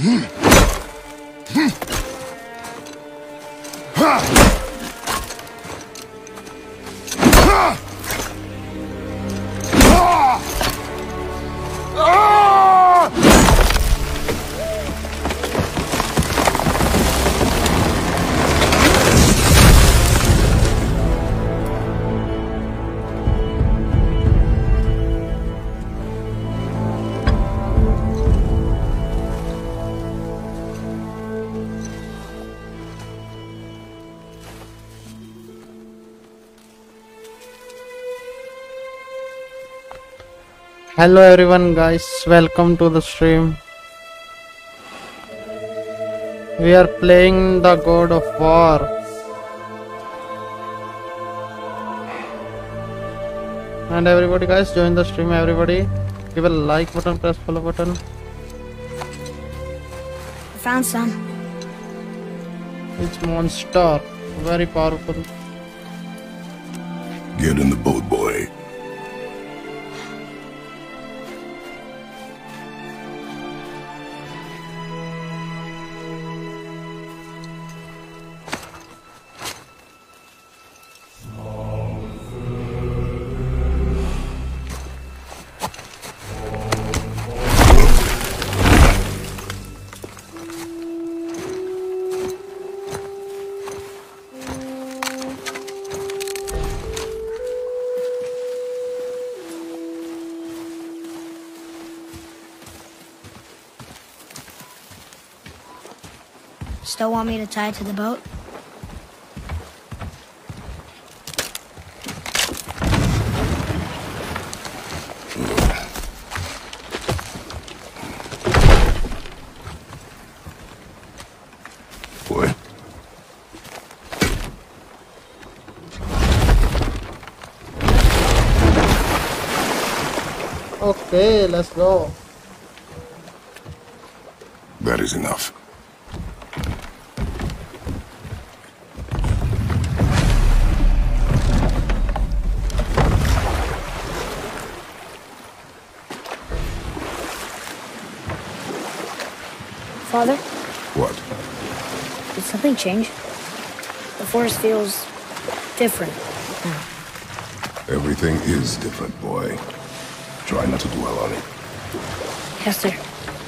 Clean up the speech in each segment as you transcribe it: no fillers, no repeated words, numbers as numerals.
Hello everyone guys, welcome to the stream. We are playing the God of War. And everybody guys, join the stream, everybody. Give a like button, press follow button. I found some. It's monster, very powerful. Get in the boat, boy. Still want me to tie it to the boat? Boy. Okay, let's go. That is enough. Father, What? did something change? The forest feels different now. Everything is different, boy. Try not to dwell on it. Yes, sir.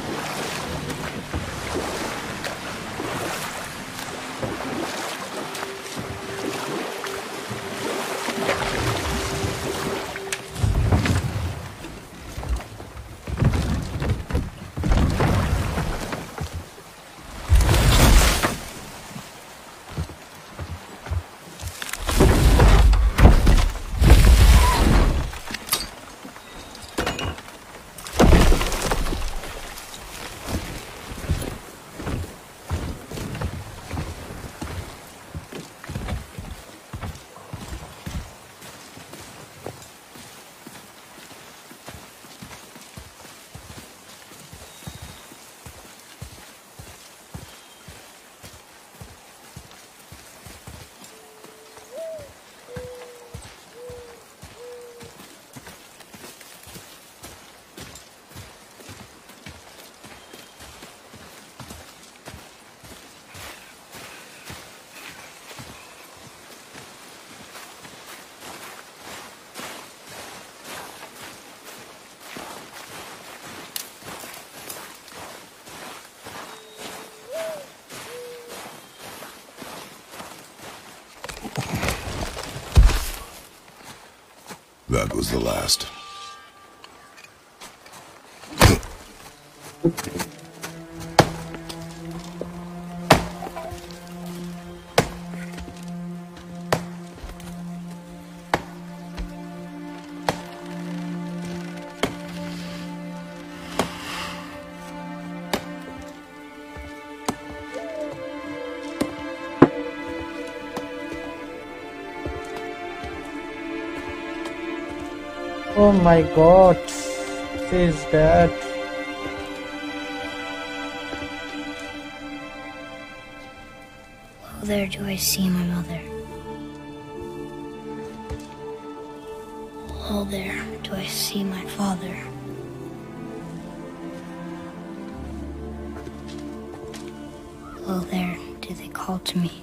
That was the last. Oh my god, she is dead. Oh, there do I see my mother. Oh, there do I see my father. Oh, there do they call to me.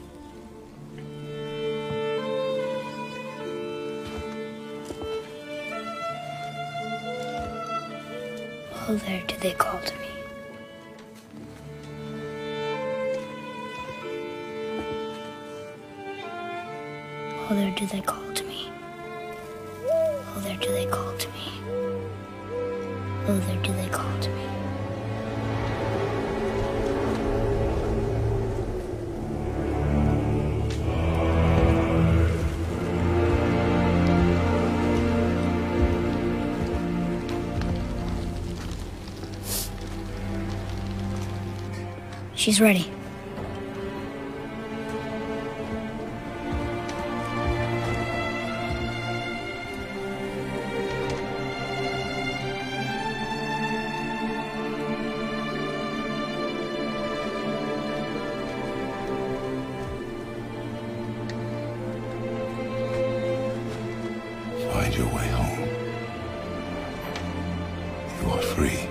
Oh, there do they call to me. Oh, there do they call to me. Oh, there do they call to me. Oh, there do they call to me. She's ready. Find your way home. You are free.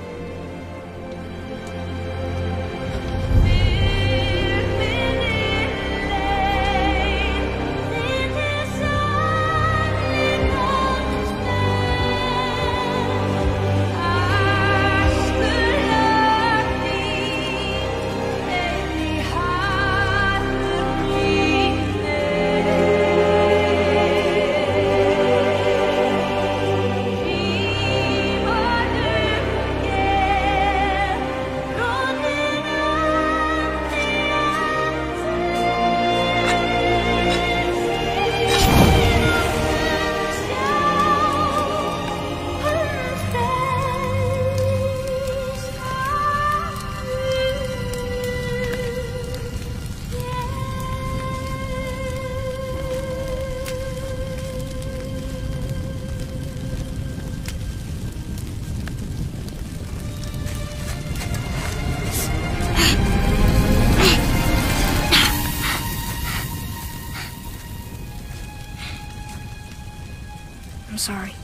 I'm sorry.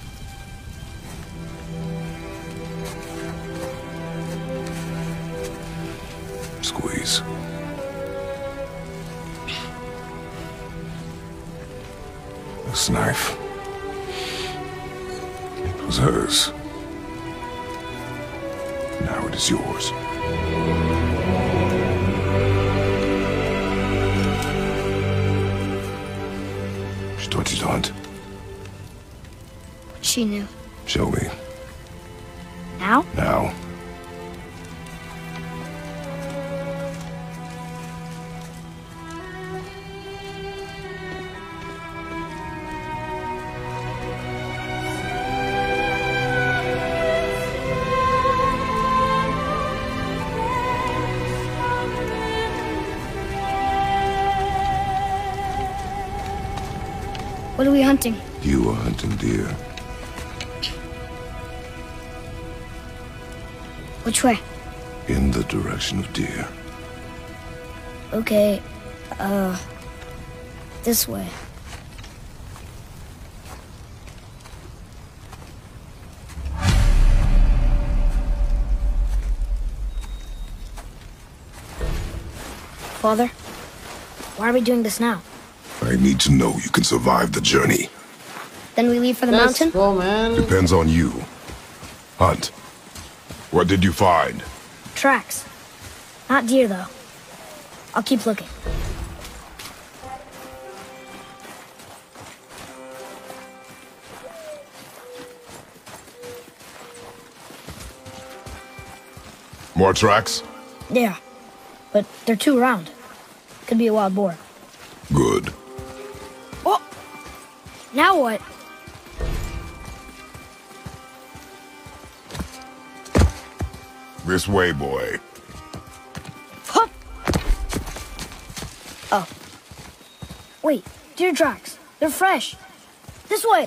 Squeeze. This knife. It was hers. Now it is yours. She taught you to hunt. She knew. Show me. Now? Now. What are we hunting? You are hunting deer. Which way? In the direction of deer. Okay, this way. Father, why are we doing this now? I need to know you can survive the journey. Then we leave for the Let's mountain? go, man. Depends on you. Hunt. What did you find? Tracks. Not deer, though. I'll keep looking. More tracks? Yeah, but they're too round. Could be a wild boar. Good. Oh! Now what? This way, boy. Hup! Oh. Wait, deer tracks. They're fresh. This way.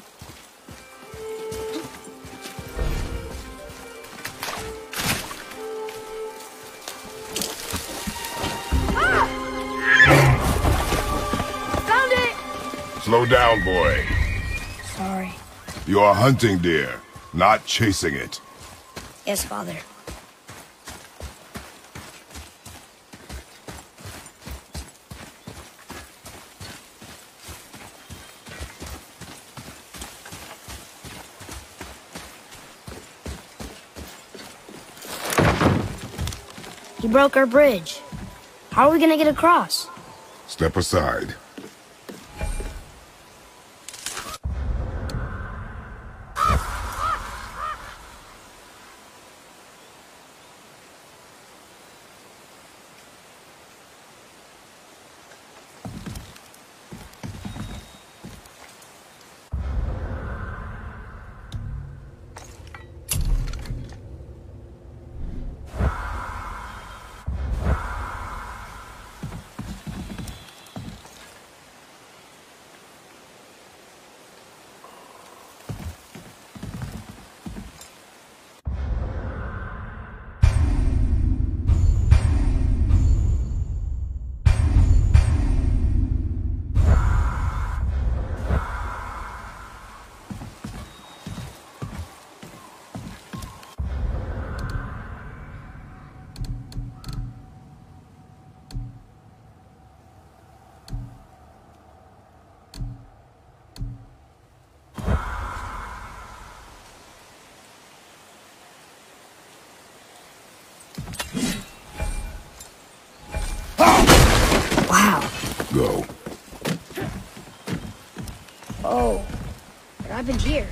Found it! Slow down, boy. Sorry. You are hunting deer, not chasing it. Yes, Father. He broke our bridge. How are we gonna get across? Step aside. Wow. Go. Oh, what happened here?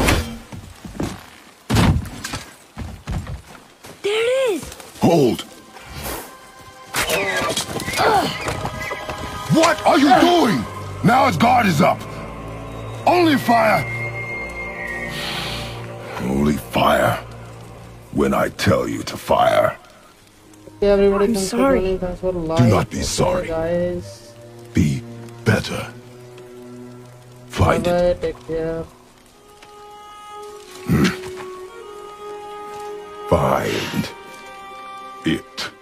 There it is! Hold! What are you doing? Now his guard is up. Only fire. Only fire. When I tell you to fire. Okay, everybody, I'm thanks for sorry. joining. Thanks for live. Do not be Okay, sorry. guys. Be better. Find it. Bye-bye. Take care. Find it.